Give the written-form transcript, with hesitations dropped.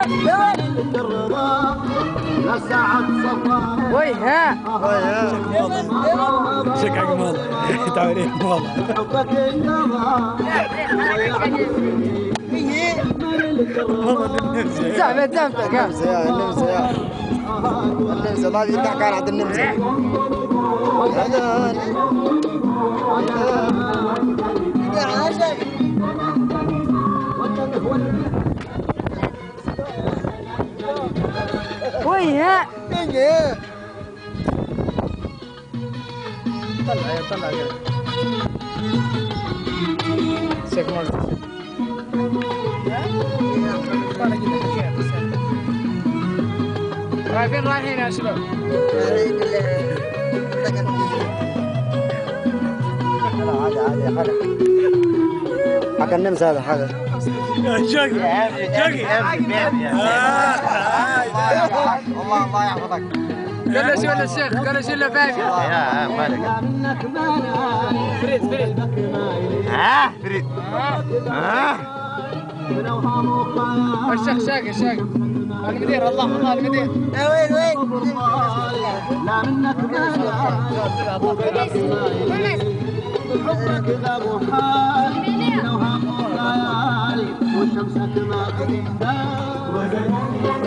ويها شكا قمال تعالي والله زعما تنفع كام النمسا الله يفتح كان عند النمسا ويها طلع يا شيخ مرة رايحين يا شباب عادي حق النمسا هذا حاجة شوقي الله يحفظك قال شو الشيخ قال شو اللي فاهم يا مالك فريد فريد الشيخ شاقي المدير الله المدير وين لا منك حبك ذا محال نوها ليالي والشمس ما